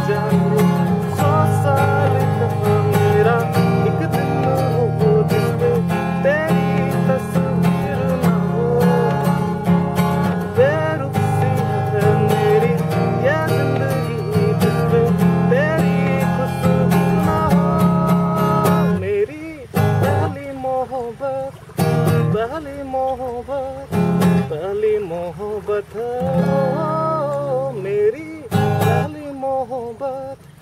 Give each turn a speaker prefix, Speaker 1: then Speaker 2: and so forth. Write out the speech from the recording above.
Speaker 1: जाने 100 साल का मेरा एक दिन हो जिसमें तेरी तस्वीर न हो। बेरुख सी है मेरी ये जिंदगी जिसमें तेरी खुशबू न हो। मेरी पहली मोहब्बत, पहली मोहब्बत, पहली मोहब्बत है मेरी पहली मोहब्बत।